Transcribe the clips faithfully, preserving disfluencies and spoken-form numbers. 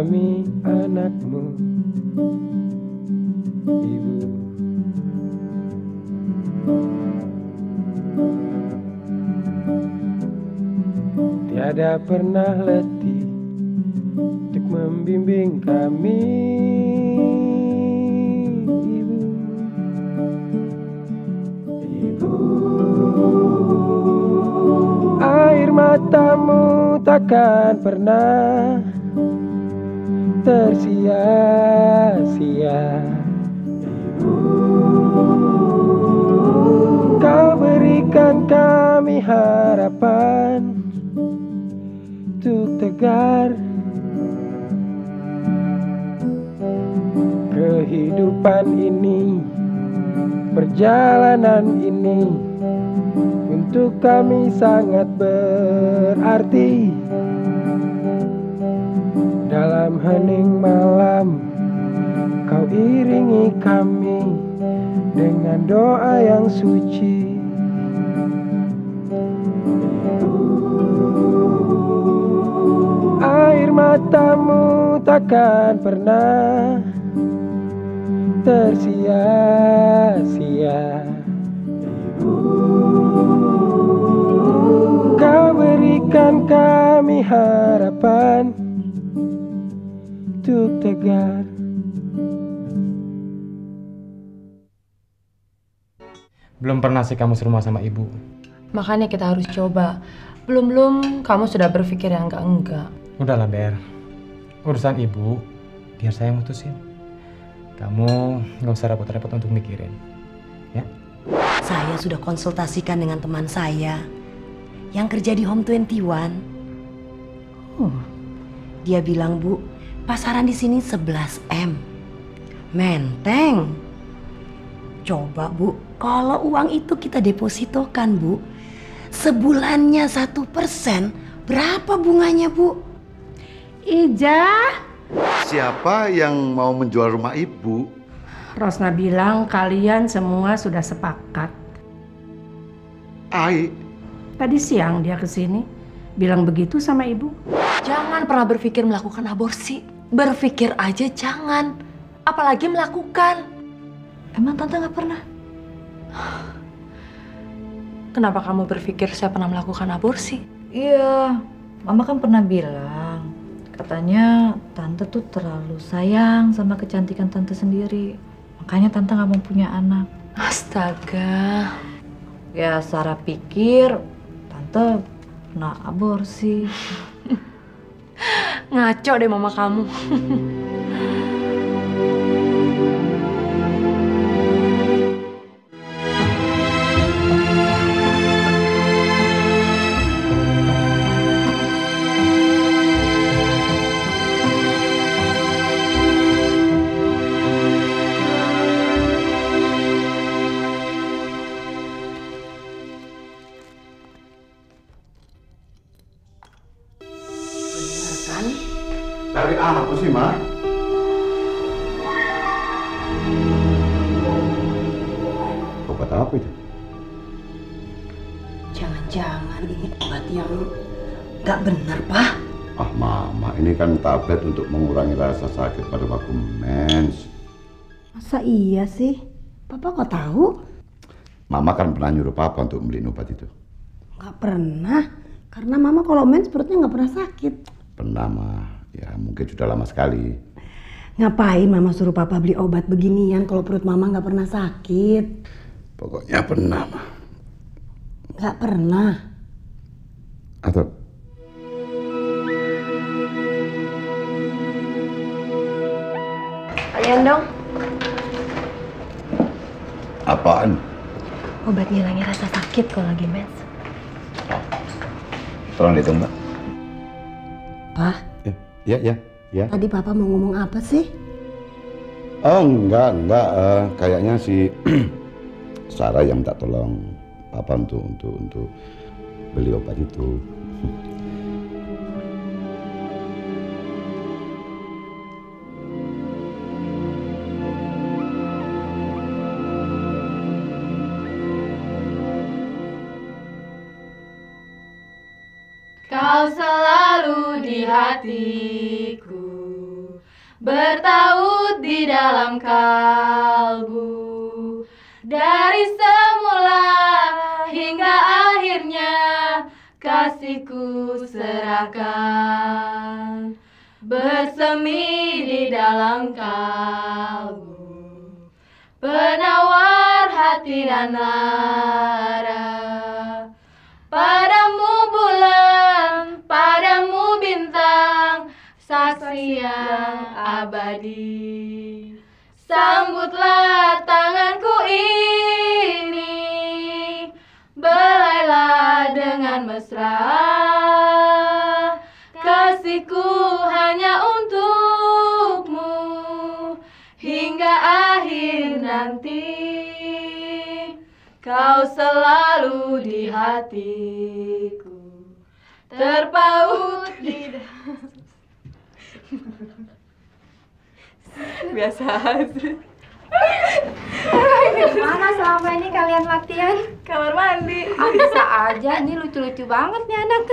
kami anakmu, Ibu. Tiada pernah letih untuk membimbing kami, Ibu. Ibu, air matamu takkan pernah tersia-sia. Ibu, kau berikan kami harapan untuk tegar. Kehidupan ini, perjalanan ini untuk kami sangat berarti. Dalam hening malam kau iringi kami dengan doa yang suci. Air matamu takkan pernah tersia-sia. Kau berikan kami harapan untuk tegar. Belum pernah sih kamu serumah sama ibu. Makanya kita harus coba. Belum-belum kamu sudah berpikir yang enggak-enggak. Udahlah Ber, urusan ibu biar saya mutusin. Kamu nggak usah repot-repot untuk mikirin, ya? Saya sudah konsultasikan dengan teman saya yang kerja di Home dua puluh satu. Oh, dia bilang, Bu, pasaran di sini sebelas M. Menteng. Coba, Bu, kalau uang itu kita depositokan, Bu, sebulannya satu persen, berapa bunganya, Bu? Ija. Siapa yang mau menjual rumah ibu? Rosna bilang kalian semua sudah sepakat. Ai. Tadi siang dia kesini, bilang begitu sama ibu. Jangan pernah berpikir melakukan aborsi. Berpikir aja jangan. Apalagi melakukan. Emang Tante nggak pernah? Kenapa kamu berpikir saya pernah melakukan aborsi? Iya, Mama kan pernah bilang. Katanya Tante tuh terlalu sayang sama kecantikan Tante sendiri. Makanya Tante nggak mau punya anak. Astaga. Ya, Sarah pikir Tante pernah aborsi. Ngaco deh mama kamu. Dari apa sih, Ma? Obat apa itu? Jangan-jangan ini obat yang nggak benar, Pak. Ah, Mama, ini kan tablet untuk mengurangi rasa sakit pada waktu mens. Masa iya sih? Papa kok tahu? Mama kan pernah nyuruh Papa untuk beliin obat itu. Nggak pernah. Karena Mama kalau mens perutnya nggak pernah sakit. Pernah, Ma. Ya, mungkin sudah lama sekali. Ngapain Mama suruh Papa beli obat beginian kalau perut Mama nggak pernah sakit? Pokoknya pernah, Ma. Nggak pernah. Atau... Kalian dong. Apaan? Obat ngilangin rasa sakit kalau lagi mens. Oh. Tolong dihitung, Mbak. Pak. Ya, ya, ya. Tadi Papa mau ngomong apa sih? Oh, enggak, enggak. Uh, kayaknya si Sarah yang minta tolong Papa untuk untuk untuk beli obat itu. Kau selalu di hatiku. bertaut di dalam kalbu. Dari semula hingga akhirnya kasihku serahkan, bersemi di dalam kalbu, penawar hati dan lara. Padamu bulan, padamu bintang, saksi yang abadi. Sambutlah tanganku ini, belailah dengan mesra. Kasihku hanya untukmu hingga akhir nanti. Kau selalu di hatiku, terpaut di biasa aja. Mana selama ini kalian latihan? Kamar mandi. Ah, bisa aja, ini lucu-lucu banget nih anak.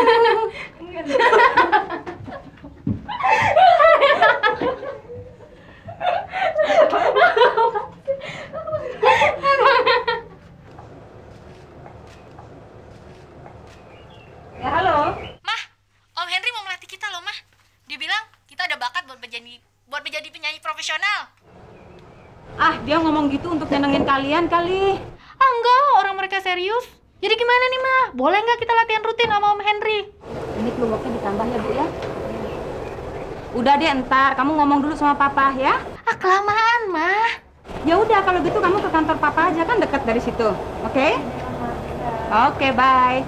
Ya halo. Mah, Om Henry mau melatih kita loh, Mah. Dia bilang kita ada bakat buat menjadi buat menjadi penyanyi profesional. Ah, dia ngomong gitu untuk nyenengin kalian kali. Ah enggak, orang mereka serius. Jadi gimana nih, Mah? Boleh nggak kita latihan rutin sama Om Henry? Ini kelompoknya ditambah ya, Bu ya. Udah deh, entar kamu ngomong dulu sama Papa ya. Ah, kelamaan, Mah. Ya udah, kalau gitu kamu ke kantor Papa aja, kan dekat dari situ. Oke? Okay? Oke, okay, bye.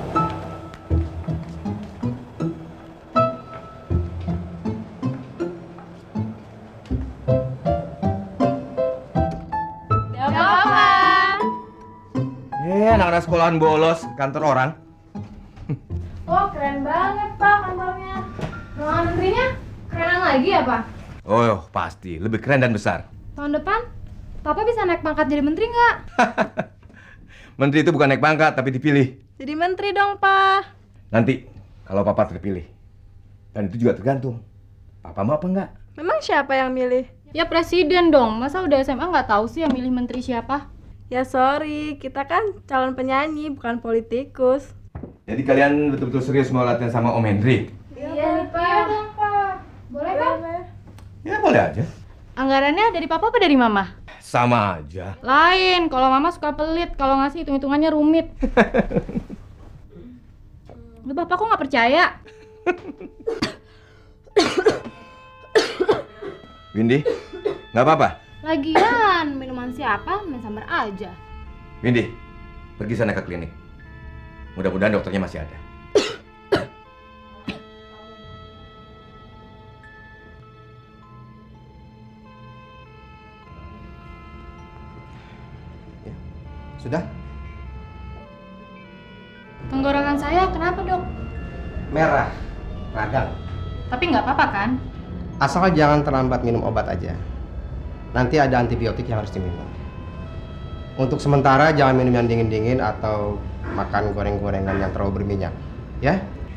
Eh, anak-anak sekolahan bolos kantor orang. Wah, keren banget, Pak, kantornya. Ruangan menterinya kerenan lagi ya, Pak? Oh, pasti. Lebih keren dan besar. Tahun depan, Papa bisa naik pangkat jadi menteri nggak? Menteri itu bukan naik pangkat, tapi dipilih. Jadi menteri dong, Pak. Nanti, kalau Papa terpilih. Dan itu juga tergantung. Papa mau apa enggak? Memang siapa yang milih? Ya presiden dong. Masa udah S M A nggak tahu sih yang milih menteri siapa? Ya sorry, kita kan calon penyanyi, bukan politikus. Jadi kalian betul-betul serius mau latihan sama Om Henry? Iya, Pak. Iya dong, Pak. Boleh, Pak? Ya, boleh aja. Anggarannya dari Papa apa dari Mama? Sama aja. Lain, kalau Mama suka pelit, kalau ngasih hitung-hitungannya rumit. Lu Bapak kok nggak percaya? Windy, nggak apa-apa? Lagian, minuman siapa? Main sambar aja. Windy, pergi sana ke klinik. Mudah-mudahan dokternya masih ada. Ya, sudah? Tenggorokan saya kenapa, Dok? Merah, radang. Tapi nggak apa-apa kan? Asal jangan terlambat minum obat aja. Nanti ada antibiotik yang harus diminum. Untuk sementara jangan minum yang dingin-dingin atau makan goreng-gorengan yang terlalu berminyak, ya?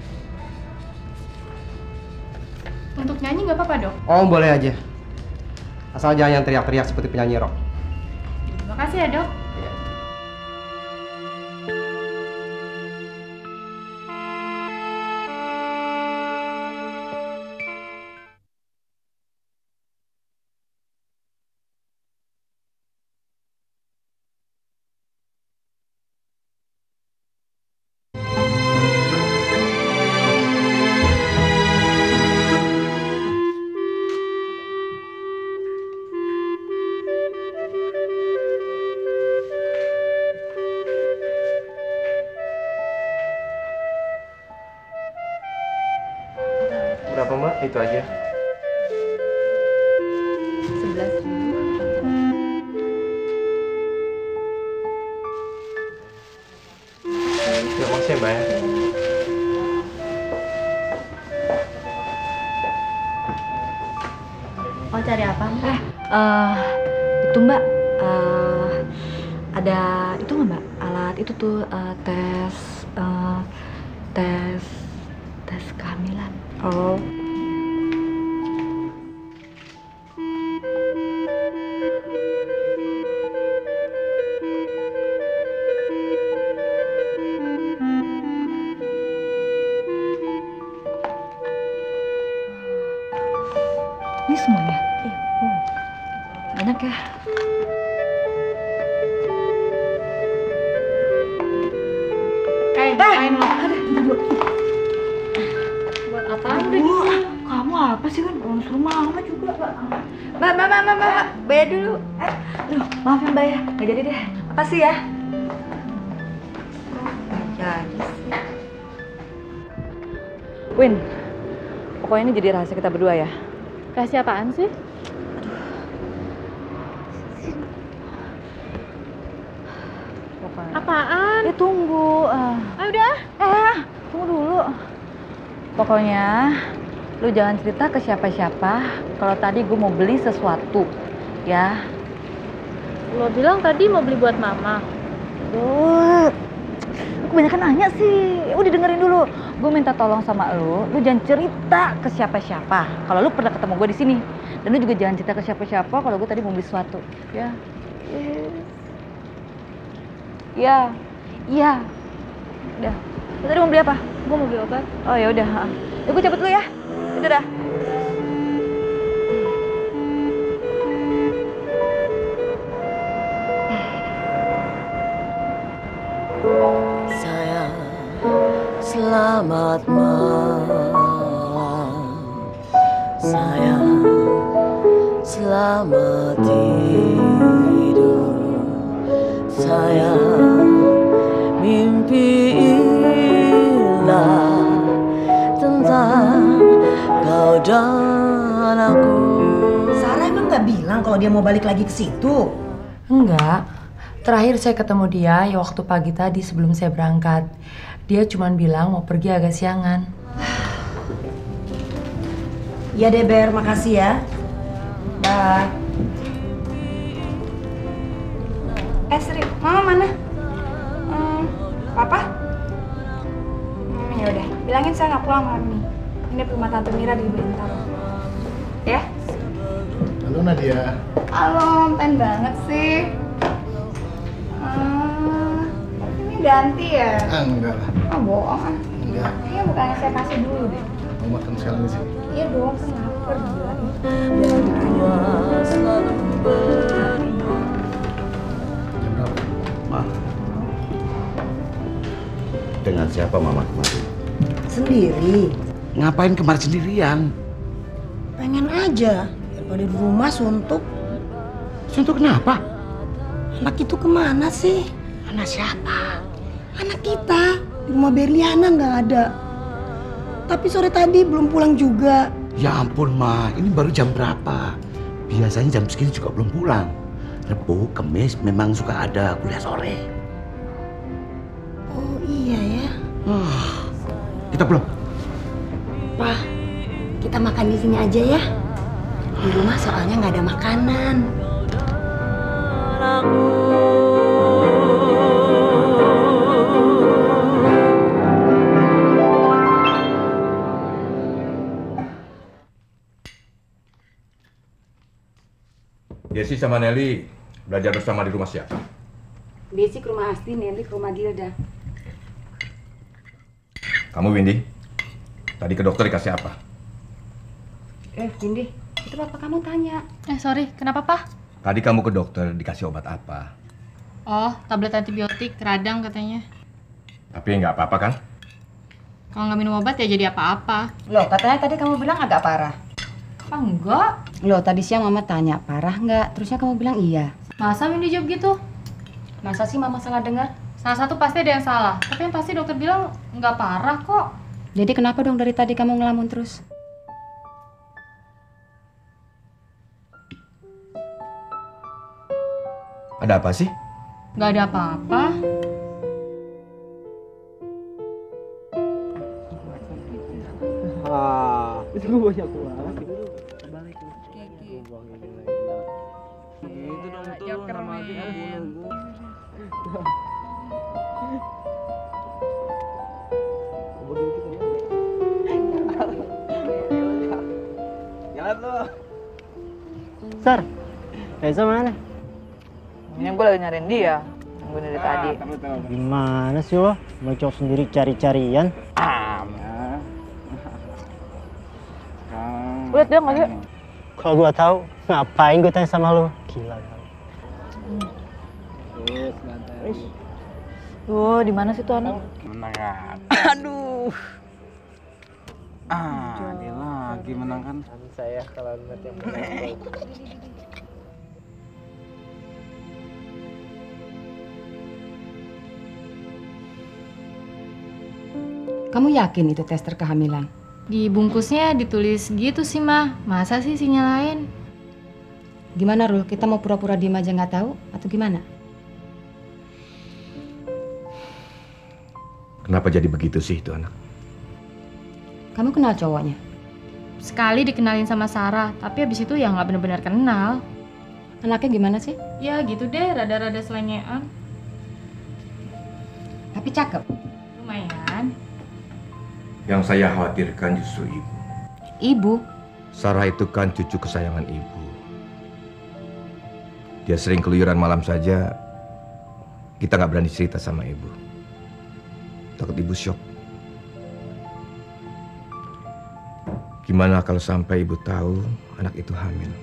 Untuk nyanyi nggak apa-apa, Dok? Oh, boleh aja. Asal jangan yang teriak-teriak seperti penyanyi rock. Terima kasih ya, Dok. Ya. Berapa, Mbak? Itu aja. Sebelas ribu. Terima kasih, Mbak. Oh, cari apa? Eh, uh, itu Mbak, uh, ada itu nggak Mbak? Alat itu tuh uh, tes, uh, tes, tes kehamilan. Oh. ya. Eh, ngapain lo? Buat apaan udah gitu? Kamu apa sih kan? Orang suruh mama juga. Mbak, mbak, mbak, mbak, mbak, bayar dulu. Eh, aduh, maaf ya mbak ya, nggak jadi deh. Makasih ya. Jadi sih. Win, pokoknya ini jadi rahasia kita berdua ya. Rahasia apaan sih? Pokoknya. Apaan? Ya tunggu. Uh. Ah udah. Eh, tunggu dulu. Pokoknya, lu jangan cerita ke siapa-siapa kalau tadi gue mau beli sesuatu, ya. Lo bilang tadi mau beli buat mama. Duh, kebanyakan nanya sih. Udah dengerin dulu. Gue minta tolong sama lu, lu jangan cerita ke siapa-siapa kalau lu pernah ketemu gue di sini. Dan lu juga jangan cerita ke siapa-siapa kalau gue tadi mau beli sesuatu, ya. Yes. Ya, iya. Udah. Lu tadi mau beli apa? Gue mau beli obat. Oh ya udah. Ya gue cabut dulu ya. Udah dah. Sayang, selamat malam. Sayang, selamat tidur. Sayang, mimpi indah tentang kau dan aku. Sarah emang nggak bilang kalau dia mau balik lagi ke situ? Enggak. Terakhir saya ketemu dia ya waktu pagi tadi sebelum saya berangkat. Dia cuma bilang mau pergi agak siangan. Iya deh Ber, makasih ya. Bye. Eh Sri, Mama mana? Hmm, Papa? Hmm, ya udah, bilangin saya nggak pulang malam ini. Ini rumah Tante Mira di Bintaro. Ya? Halo Nadia. Halo, pen banget sih. Hmm, ini ganti ya? Ah, enggak lah. Oh, bohong ah. Enggak. Kayaknya bukannya saya kasih dulu deh. Mau makan sekali sih. Iya dong, kan lapar juga. Jam berapa? Ma. Dengan siapa Mama kemarin? Sendiri. Ngapain kemarin sendirian? Pengen aja. Daripada di rumah suntuk. Suntuk kenapa? Anak itu kemana sih? Anak siapa? Anak kita. Di rumah Berliana nggak ada. Tapi sore tadi belum pulang juga. Ya ampun Ma, ini baru jam berapa? Biasanya jam segini juga belum pulang. Rebo, Kemis memang suka ada kuliah sore. Oh iya ya. Uh, kita pulang. Pak, kita makan di sini aja ya. Di rumah soalnya nggak ada makanan. Desi sama Nelly belajar bersama di rumah siapa? Desi ke rumah Asti, Nelly ke rumah Gilda. Kamu Windy, tadi ke dokter dikasih apa? Eh, Windy, itu papa kamu tanya. Eh, sorry, kenapa, Pak? Tadi kamu ke dokter dikasih obat apa? Oh, tablet antibiotik, radang katanya. Tapi nggak apa-apa kan? Kalau nggak minum obat ya jadi apa-apa. Loh, katanya tadi kamu bilang agak parah. Ah, enggak. Loh, tadi siang Mama tanya, parah nggak? Terusnya kamu bilang iya. Masa Windy jawab gitu? Masa sih Mama salah dengar? Salah satu pasti ada yang salah. Tapi yang pasti dokter bilang nggak parah kok. Jadi kenapa dong dari tadi kamu ngelamun terus? Ada apa sih? Nggak ada apa-apa. Ah, itu gue banyak banget. Balik. Itu dong tuh nama aja nunggu. Jalan lo. Sar, Reza mana? Ini gue lagi nyariin dia. Nunggu dari tadi. Gimana sih lo? Mau cowok sendiri cari-carian? Lihat dia nggak sih? Kalau gua tahu, ngapain gue tanya sama lo? Gila kali. Terus santai. Tuh, di mana sih tuh anak? Menang kan? Aduh. Ah, dia lagi menang kan? Saya kalau lihat yang menang. Kamu yakin itu tester kehamilan? Di bungkusnya ditulis gitu sih, Mah. Masa sih isinya lain? Gimana, Rul? Kita mau pura-pura diem aja nggak tahu atau gimana? Kenapa jadi begitu sih itu anak? Kamu kenal cowoknya? Sekali dikenalin sama Sarah, tapi habis itu ya nggak benar-benar kenal. Anaknya gimana sih? Ya gitu deh, rada-rada selengean. Tapi cakep. Lumayan. Yang saya khawatirkan justru ibu. Ibu? Sarah itu kan cucu kesayangan ibu. Dia sering keluyuran malam saja. Kita nggak berani cerita sama ibu. Takut ibu shock. Gimana kalau sampai ibu tahu anak itu hamil?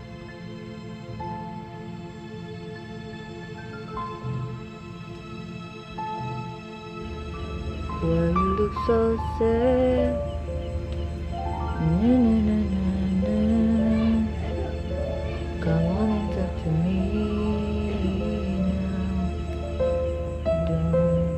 Why you look so sad? Na na na na na. Come on and talk to me now. Don't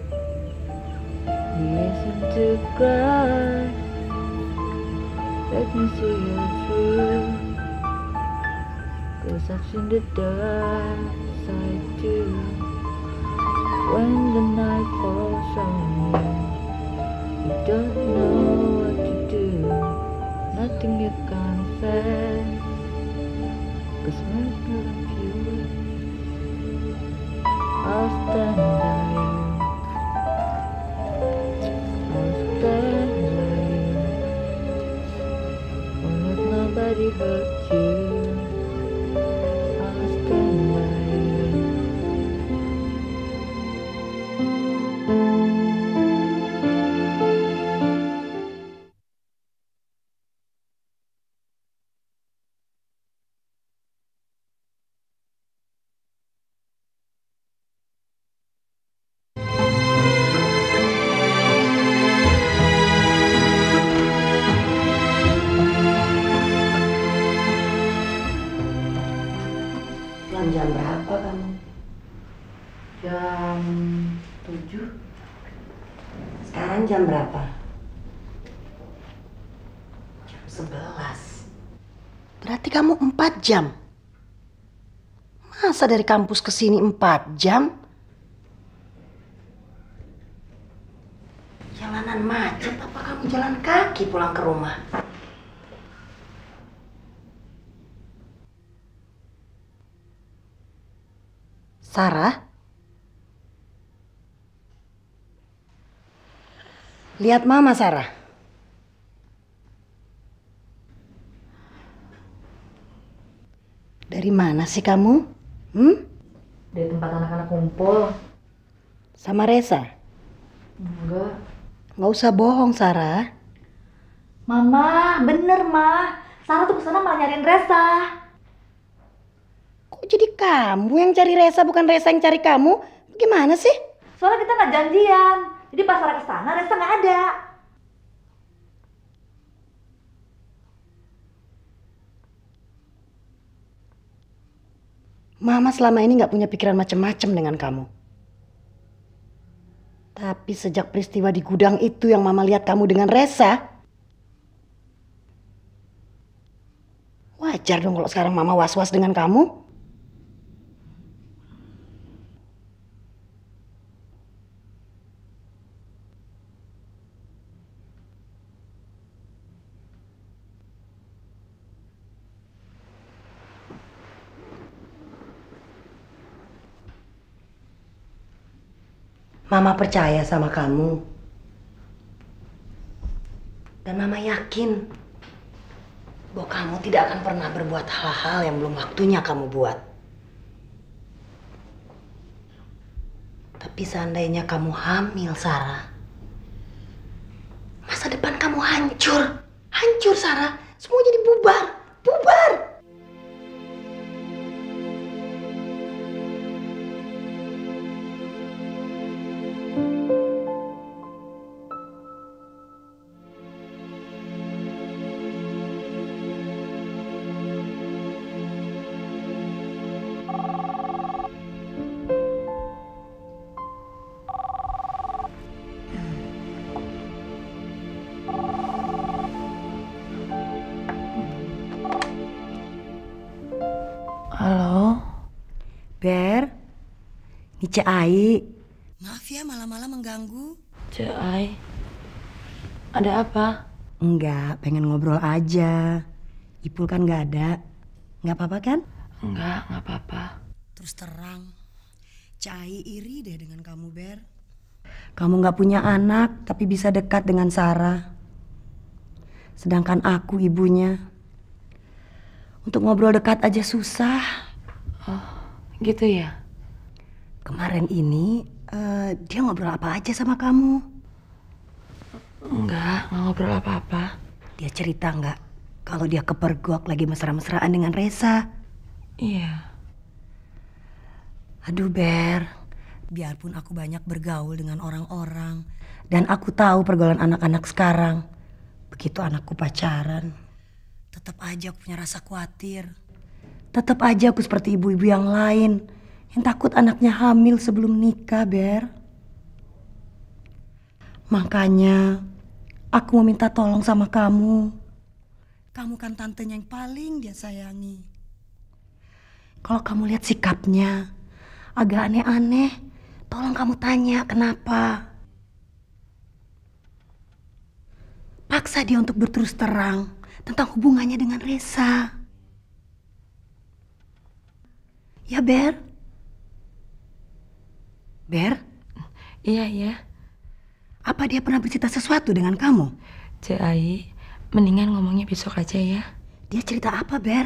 listen to cry. Let me see your truth. 'Cause I've seen the dark side too. When the night falls on you, you don't know what to do. Nothing you confess. 'Cause when I love you, I'll stand by you. I'll stand by you. Won't let nobody hurt you. I'll stand by you. Jam berapa kamu? Jam tujuh. Sekarang jam berapa? Jam sebelas. Berarti kamu empat jam. Masa dari kampus ke sini empat jam? Jalanan macet apa kamu jalan kaki pulang ke rumah? Sarah? Lihat Mama, Sarah. Dari mana sih kamu? Hmm? Dari tempat anak-anak kumpul. Sama Resa? Enggak. Nggak usah bohong, Sarah. Mama, bener, Ma. Sarah tuh kesana malah nyariin Resa. Kok jadi kamu yang cari Resa, bukan Resa yang cari kamu? Gimana sih? Soalnya kita nggak janjian. Jadi pas Sarah kesana, Resa nggak ada. Mama selama ini nggak punya pikiran macam-macam dengan kamu. Tapi sejak peristiwa di gudang itu yang Mama lihat kamu dengan Resa, wajar dong kalau sekarang Mama was-was dengan kamu. Mama percaya sama kamu. Dan Mama yakin bahwa kamu tidak akan pernah berbuat hal-hal yang belum waktunya kamu buat. Tapi seandainya kamu hamil, Sarah, masa depan kamu hancur. Hancur, Sarah. Semua jadi bubar. Bubar. Cek Ai. Maaf ya malam-malam mengganggu. Cek Ai, ada apa? Enggak, pengen ngobrol aja. Ipul kan nggak ada. Nggak apa-apa kan? Enggak, nggak apa-apa. Terus terang, Cek Ai iri deh dengan kamu, Ber. Kamu nggak punya anak, tapi bisa dekat dengan Sarah. Sedangkan aku ibunya. Untuk ngobrol dekat aja susah. Oh, gitu ya? Kemarin ini, uh, dia ngobrol apa aja sama kamu? Enggak, nggak ngobrol apa-apa. Dia cerita nggak kalau dia kepergok lagi mesra-mesraan dengan Reza? Iya. Aduh Ber, biarpun aku banyak bergaul dengan orang-orang dan aku tahu pergaulan anak-anak sekarang, begitu anakku pacaran, tetap aja aku punya rasa khawatir. Tetap aja aku seperti ibu-ibu yang lain yang takut anaknya hamil sebelum nikah, Ber. Makanya aku mau minta tolong sama kamu. Kamu kan tantenya yang paling dia sayangi. Kalau kamu lihat sikapnya agak aneh-aneh, tolong kamu tanya kenapa. Paksa dia untuk berterus terang tentang hubungannya dengan Reza. Ya, Ber? Ber? Iya, iya. Apa dia pernah bercerita sesuatu dengan kamu? Cek Ai, mendingan ngomongnya besok aja ya. Dia cerita apa, Ber?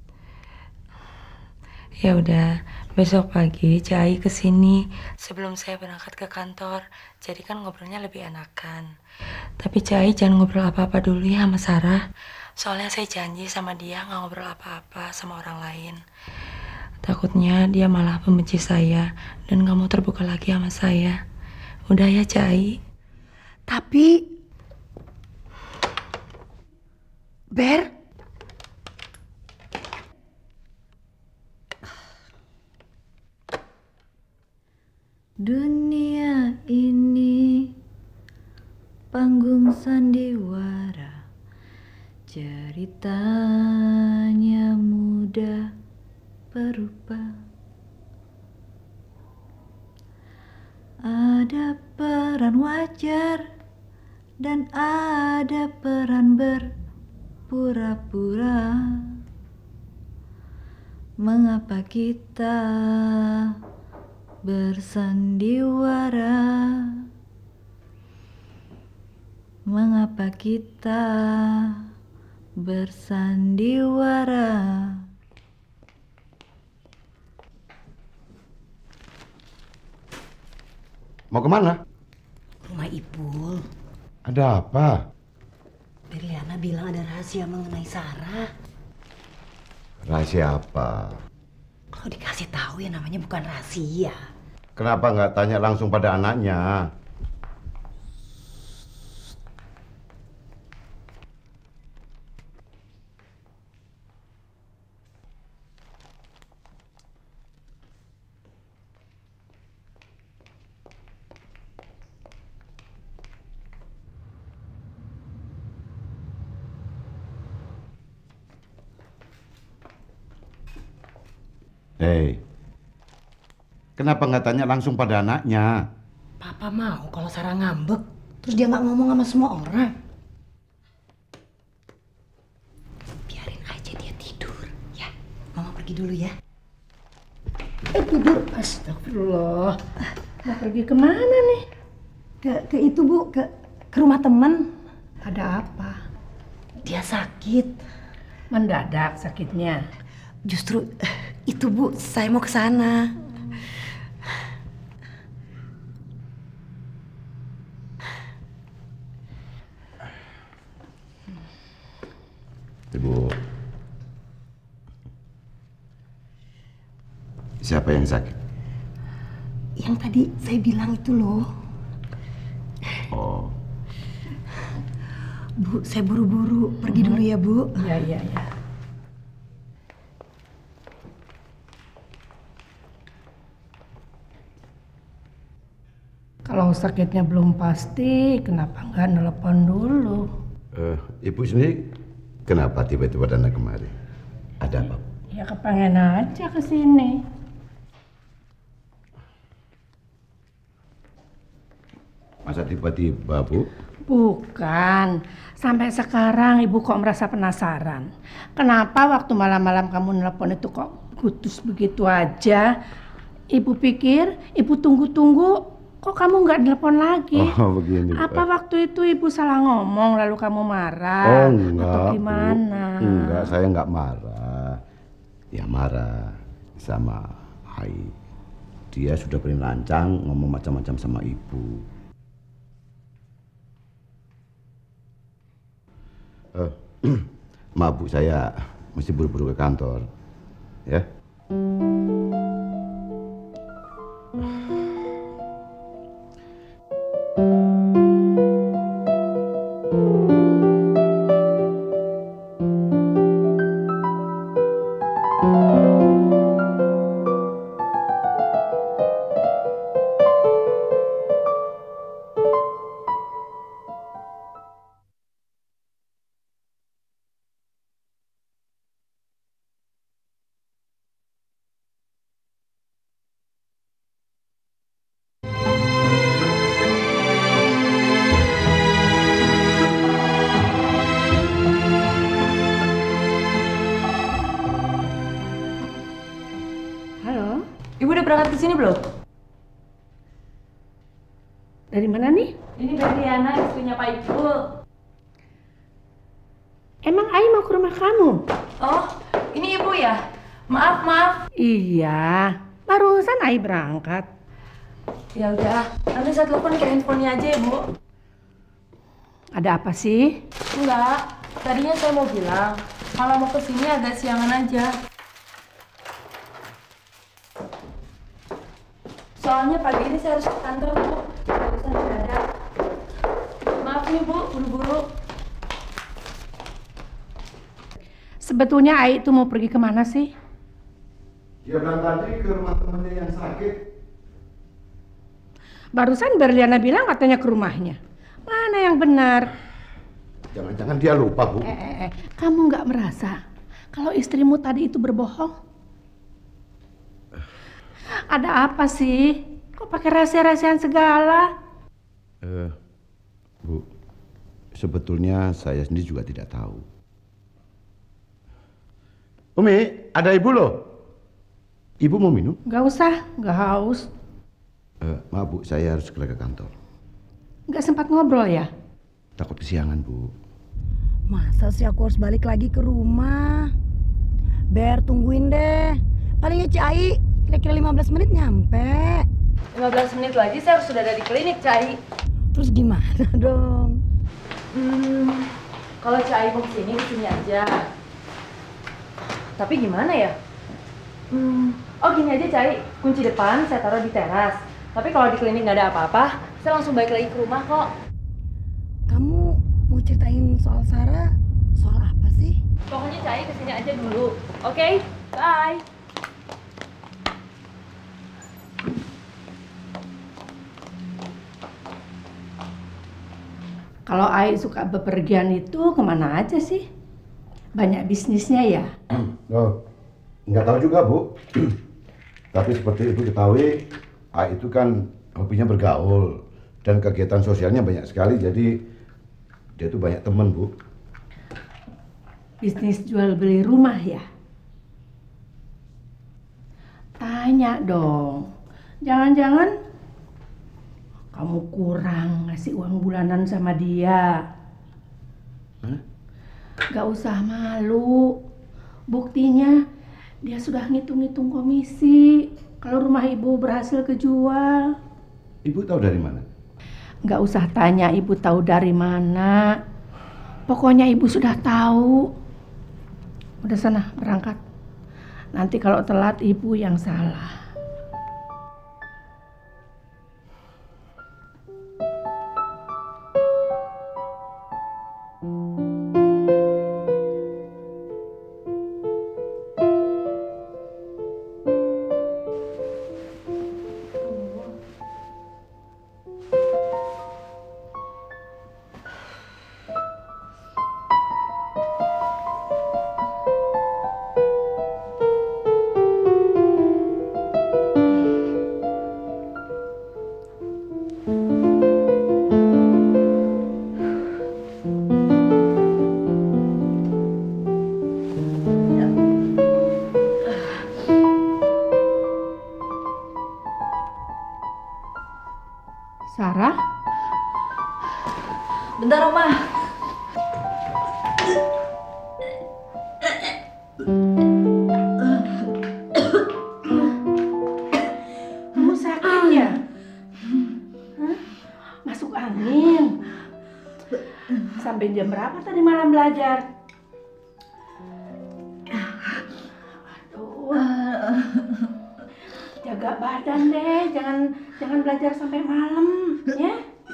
Ya udah, besok pagi Cek Ai kesini sebelum saya berangkat ke kantor. Jadi kan ngobrolnya lebih enakan. Tapi Cek Ai jangan ngobrol apa-apa dulu ya sama Sarah. Soalnya saya janji sama dia nggak ngobrol apa-apa sama orang lain. Takutnya dia malah membenci saya dan nggak mau terbuka lagi sama saya. Udah ya Cek Ai. Tapi Ber, dunia ini panggung sandiwara, ceritanya mudah berubah. Ada peran wajar dan ada peran berpura-pura. Mengapa kita bersandiwara? Mengapa kita bersandiwara? Mau kemana? Rumah Ipul. Ada apa? Berliana bilang ada rahasia mengenai Sarah. Rahasia apa? Kalau dikasih tahu ya namanya bukan rahasia. Kenapa nggak tanya langsung pada anaknya? Hei, kenapa nggak tanya langsung pada anaknya? Papa mau kalau Sarah ngambek, terus dia nggak ngomong sama semua orang. Biarin aja dia tidur, ya. Mama pergi dulu ya. Eh tidur, astagfirullah. Mau pergi kemana nih? Ke, ke itu Bu, ke, ke rumah teman. Ada apa? Dia sakit. Mendadak sakitnya. Justru itu Bu, saya mau ke sana. Ibu, siapa yang sakit? Yang tadi saya bilang itu loh. Oh. Bu, saya buru-buru pergi dulu ya Bu. Iya, iya, iya. Kalau sakitnya belum pasti, kenapa nggak nelpon dulu? Uh, ibu sendiri kenapa tiba-tiba datang kemari? Ada apa? Ya kepengen aja ke sini. Masa tiba-tiba, Bu? Bukan. Sampai sekarang ibu kok merasa penasaran. Kenapa waktu malam-malam kamu nelpon itu kok putus begitu aja? Ibu pikir, ibu tunggu-tunggu, kok kamu nggak nelpon lagi? Oh, begini. Apa waktu itu ibu salah ngomong lalu kamu marah? Oh, enggak, atau gimana? Bu. Enggak, saya enggak marah. Ya marah sama Hai. Dia sudah paling lancang ngomong macam-macam sama ibu. Uh, maaf Bu, saya mesti buru-buru ke kantor. Ya. Ibu udah berangkat ke sini belum? Dari mana nih? Ini Berliana, istrinya Pak Ipul. Emang Ai mau ke rumah kamu? Oh, ini ibu ya? Maaf, maaf. Iya, barusan Ai berangkat. Ya udah, nanti saya telepon ke handphonenya aja ya, Bu. Ada apa sih? Enggak, tadinya saya mau bilang kalau mau ke sini agak siangan aja. Soalnya pagi ini saya harus ke kantor, Bu. Urusan mendadak. Maaf nih, Bu, buru-buru. Sebetulnya Ai itu mau pergi kemana sih? Dia bilang tadi ke rumah temannya yang sakit. Barusan Berliana bilang katanya ke rumahnya. Mana yang benar? Jangan-jangan dia lupa, Bu. Eh, eh, eh. Kamu nggak merasa kalau istrimu tadi itu berbohong? Ada apa sih? Kok pakai rahasia-rahasiaan segala? Uh, Bu, sebetulnya saya sendiri juga tidak tahu. Umi, ada ibu loh. Ibu mau minum? Nggak usah, nggak haus. Uh, maaf Bu, saya harus segera ke kantor. Nggak sempat ngobrol ya? Takut kesiangan, Bu. Masa sih aku harus balik lagi ke rumah? Ber, tungguin deh. Palingnya Cai, kira-kira lima belas menit nyampe. lima belas menit lagi saya harus sudah ada di klinik, Cai. Terus gimana dong? Hmm, kalau Cai mau kesini, kesini aja. Tapi gimana ya? Hmm, oh gini aja, Cai. Kunci depan saya taruh di teras. Tapi kalau di klinik nggak ada apa-apa, saya langsung balik lagi ke rumah kok. Kamu mau ceritain soal Sarah? Soal apa sih? Pokoknya Cai kesini aja dulu. Oke? Okay? Bye. Kalau Ai suka bepergian itu kemana aja sih? Banyak bisnisnya ya? Oh, nggak tahu juga, Bu. Tapi seperti Ibu ketahui, Ai itu kan hobinya bergaul dan kegiatan sosialnya banyak sekali, jadi dia tuh banyak teman, Bu. Bisnis jual beli rumah ya? Tanya dong. Jangan-jangan kamu kurang ngasih uang bulanan sama dia. Hah? Gak usah malu. Buktinya dia sudah ngitung-ngitung komisi kalau rumah ibu berhasil kejual. Ibu tahu dari mana? Gak usah tanya ibu tahu dari mana. Pokoknya ibu sudah tahu. Udah sana berangkat. Nanti kalau telat ibu yang salah. Sarah? Bentar, Oma. Kamu sakit ya? Hah? Masuk angin. Sampai jam berapa tadi malam belajar? Aduh. Jaga badan deh, jangan jangan belajar sampai malam, ya.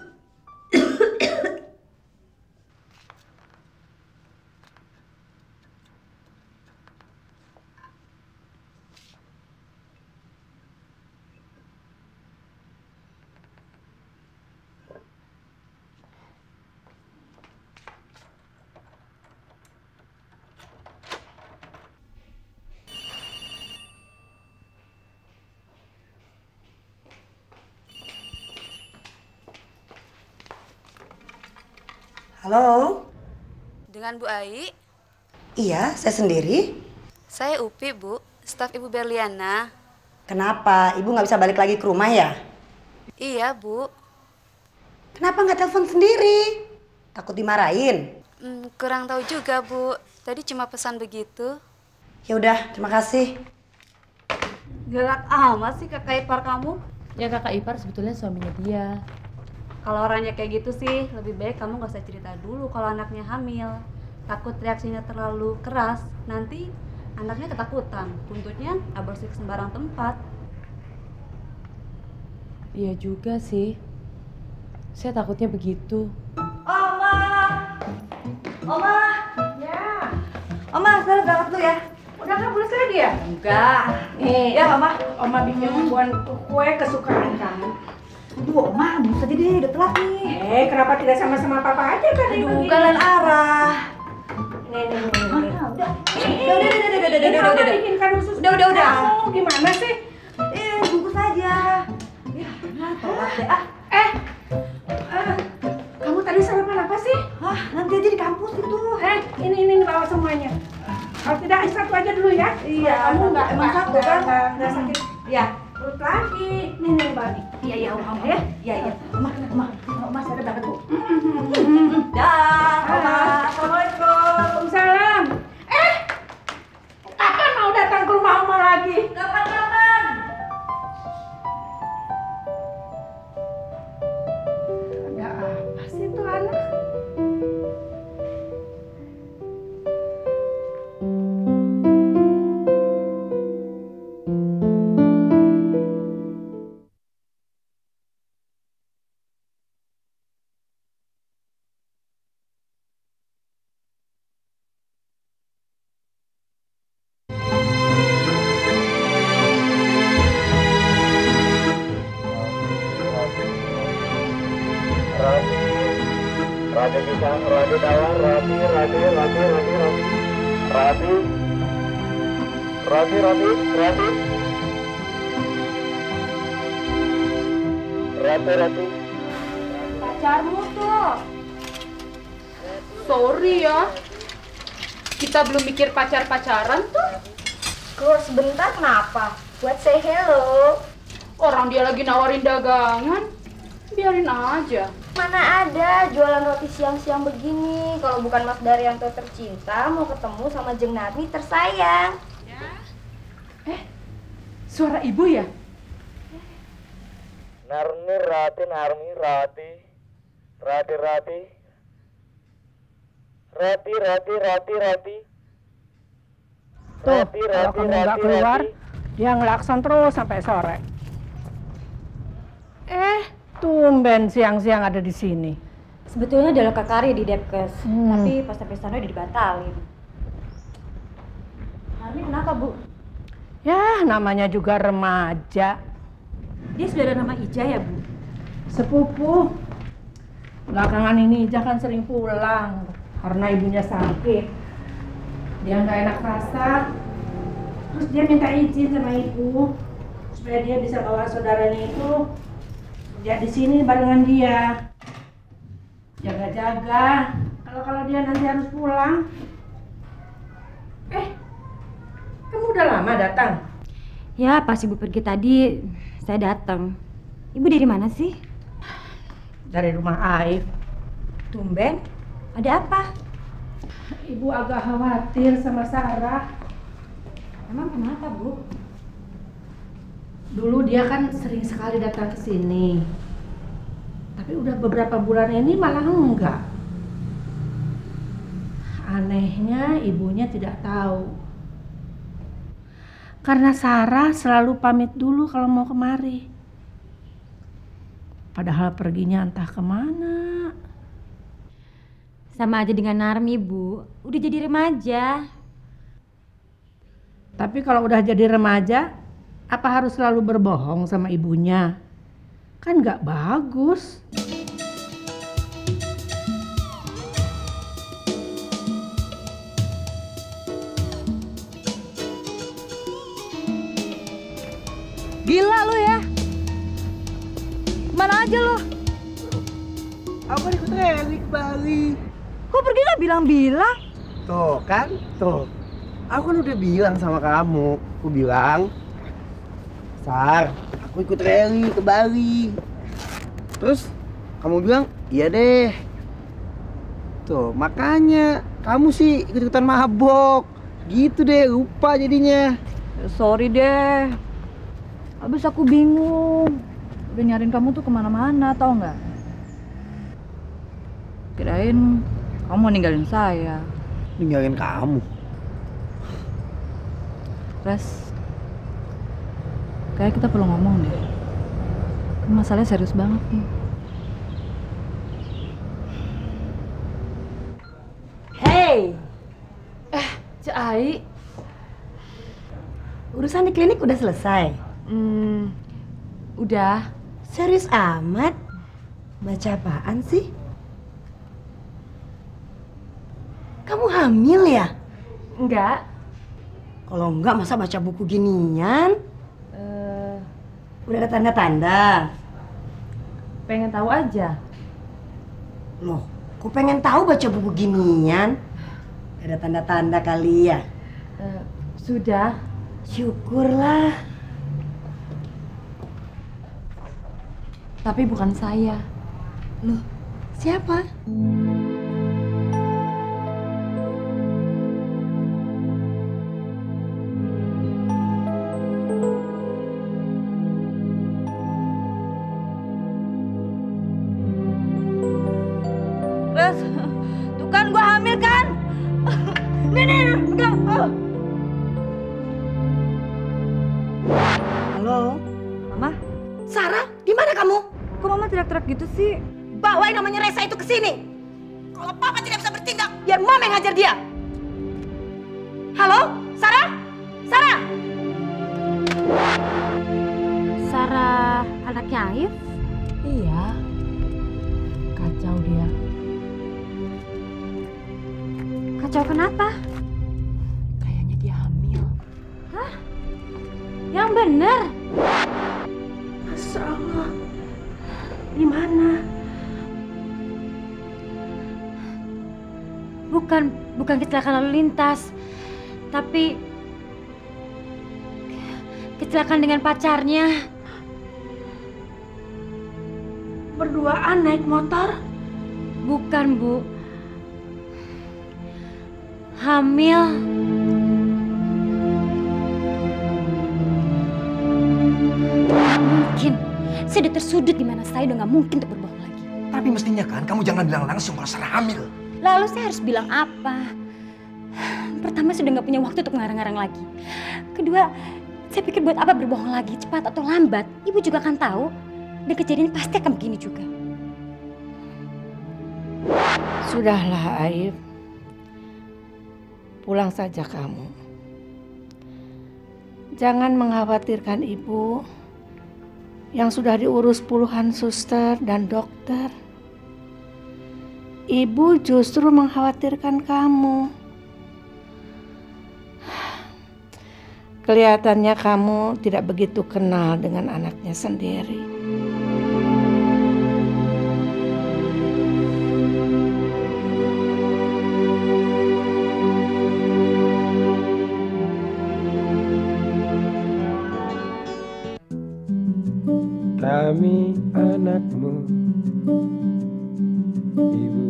Halo? Dengan Bu Ai? Iya, saya sendiri. Saya Upi, Bu. Staf Ibu Berliana. Kenapa? Ibu nggak bisa balik lagi ke rumah ya? Iya, Bu. Kenapa nggak telepon sendiri? Takut dimarahin? Hmm, kurang tahu juga, Bu. Tadi cuma pesan begitu. Ya udah, terima kasih. Galak amat sih kakak ipar kamu. Ya kakak ipar sebetulnya suaminya dia. Kalau orangnya kayak gitu sih, lebih baik kamu gak usah cerita dulu kalau anaknya hamil. Takut reaksinya terlalu keras, nanti anaknya ketakutan. Tuntutnya aborsi ke sembarang tempat. Iya juga sih. Saya takutnya begitu. Oma! Oma! Ya. Oma, saya berangkat dulu ya. Udah nggak boleh lagi ya? Enggak. Nih, Ya, Oma. Oma bikin buat kue kesukaan kamu. Aduh, Oma, bisa aja deh, udah telat nih. Eh, kenapa tidak sama-sama papa aja kan? Aduh, kalian arah. Nih, nih, nih, nih. Udah, udah, Udah, udah, udah, udah, udah, udah, udah, bikinkan khusus. Udah, udah, udah. Kamu gimana sih? Eh, bungkus aja. Ya, nah, telat deh. Ah, Eh, eh, kamu tadi sarapan apa sih? ah, nanti aja di kampus itu. Eh, ini ini bawa semuanya. Kalau tidak satu aja dulu ya. Iya, kamu nggak emang nggak- satu kan? nggak- nggak sakit. Iya. Perut lagi. Nih nih Bani. Iya, iya, Oma, ya. Iya, iya. Oma, Oma, Oma, saya berangkat dulu. Dah, Oma. Assalamualaikum. Waalaikumsalam. Eh, kapan mau datang ke rumah Oma lagi? Kapan-kapan? Ada apa sih tuh anak? Rati pisang, rati tawar, rati, rati, rati, rati, rati, rati, rati, rati, rati, rati, rati. Pacarmu tuh. Sorry ya. Kita belum mikir pacar-pacaran tuh. Keluar sebentar kenapa? Buat say hello. Orang dia lagi nawarin dagangan. Biarin aja. Mana ada jualan roti siang-siang begini. Kalau bukan Mas Daryanto tercinta mau ketemu sama Jeng Narni tersayang. Eh, suara ibu ya? Narni, rati, narni, rati, rati, rati, rati, rati, rati, rati. Tuh, Rati, kalau rati, kamu nggak rati, keluar, rati. dia ngelakson terus sampai sore. Eh, tumben siang-siang ada di sini. Sebetulnya ada loka kari di Depkes, Hmm. tapi pas sampai sana udah dibatalin. Narni kenapa, Bu? Ya, namanya juga remaja. Dia sudah ada nama Ija ya, Bu? Sepupu. Belakangan ini Ija kan sering pulang karena ibunya sakit. Dia nggak enak rasa. Terus dia minta izin sama ibu supaya dia bisa bawa saudaranya itu kerja di sini barengan dia. Jaga-jaga. Kalau kalau dia nanti harus pulang. Eh, kamu udah lama datang? Ya, pas Ibu pergi tadi, saya datang. Ibu dari mana sih? dari rumah Aif. Tumben, ada apa? Ibu agak khawatir sama Sarah. Emang kenapa, Bu? Dulu dia kan sering sekali datang ke sini. Tapi udah beberapa bulan ini malah enggak. Anehnya ibunya tidak tahu. Karena Sarah selalu pamit dulu kalau mau kemari. Padahal perginya entah kemana. Sama aja dengan Narmi, Bu. Udah jadi remaja. Tapi kalau udah jadi remaja, apa harus selalu berbohong sama ibunya? Kan nggak bagus. Gila lu ya. Mana aja lo? Aku ikut Reli ke Bali. Kok pergi gak bilang-bilang? Tuh kan, tuh. Aku kan udah bilang sama kamu. Aku bilang, Sar, aku ikut Reli ke Bali. Terus kamu bilang, iya deh. Tuh, makanya kamu sih ikut-ikutan mabok. Gitu deh, lupa jadinya. Sorry deh. Habis aku bingung. Udah nyariin kamu tuh kemana-mana, tau nggak? Kirain kamu mau ninggalin saya. Ninggalin kamu? Res, kayak kita perlu ngomong deh. Masalahnya serius banget nih. Hey! Eh, Cai. Urusan di klinik udah selesai? Hmm, udah. Serius amat? Baca apaan sih? Kamu hamil ya? Enggak. Kalau enggak masa baca buku ginian? Uh, Udah ada tanda-tanda? pengen tahu aja. Loh, kok pengen tahu baca buku ginian? Ada tanda-tanda kali ya? Uh, sudah. Syukurlah. Tapi bukan saya. Loh, siapa? Res, tuh kan gua hamil kan? Nih, nih, enggak. Oh. Halo? Mama? Sarah, di mana kamu? Kok Mama teriak-teriak gitu sih? Bawa yang namanya Reza itu ke sini. Kalau Papa tidak bisa bertindak, biar Mama yang ngajar dia. Halo? Sarah? Sarah? Sarah anaknya Aif? Iya. Kacau dia. Kacau kenapa? Kayaknya dia hamil. Hah? Yang bener? Masya Allah. Di mana? Bukan, bukan kecelakaan lalu lintas, tapi kecelakaan dengan pacarnya. Berduaan naik motor? Bukan, Bu. Hamil. Nggak mungkin. Saya udah tersudut di mana saya udah nggak mungkin untuk berbohong lagi. Tapi mestinya kan kamu jangan bilang langsung kalau Sarah hamil. Lalu saya harus bilang apa? Pertama, sudah nggak punya waktu untuk ngarang-ngarang lagi. Kedua, saya pikir buat apa berbohong lagi, cepat atau lambat, ibu juga akan tahu. Dan kejadian pasti akan begini juga. Sudahlah, Aif. Pulang saja kamu. Jangan mengkhawatirkan ibu yang sudah diurus puluhan suster dan dokter. Ibu justru mengkhawatirkan kamu. Kelihatannya kamu tidak begitu kenal dengan anaknya sendiri. kami anakmu, Ibu.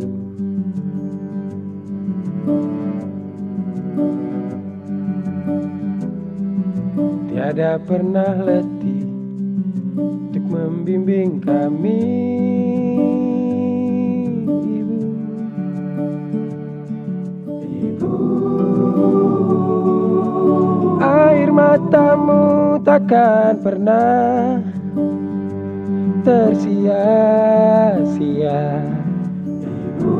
Tiada pernah letih untuk membimbing kami, Ibu. Ibu, air matamu takkan pernah tersia-sia. Ibu,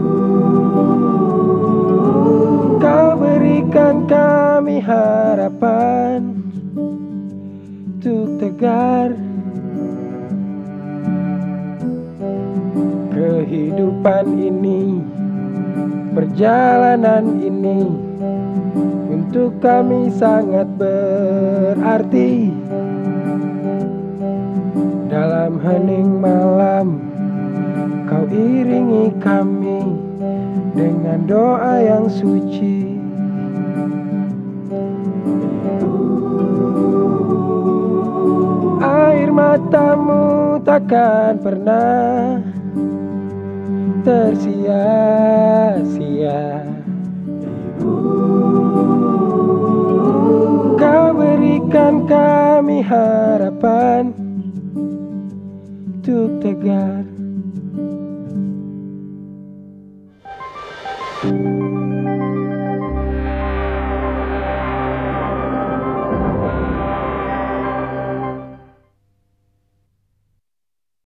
kau berikan kami harapan untuk tegar. Kehidupan ini, perjalanan ini untuk kami sangat berarti. Dalam hening malam, kau iringi kami dengan doa yang suci. Air matamu takkan pernah tersia-sia. Kau berikan kami harapan untuk tegar.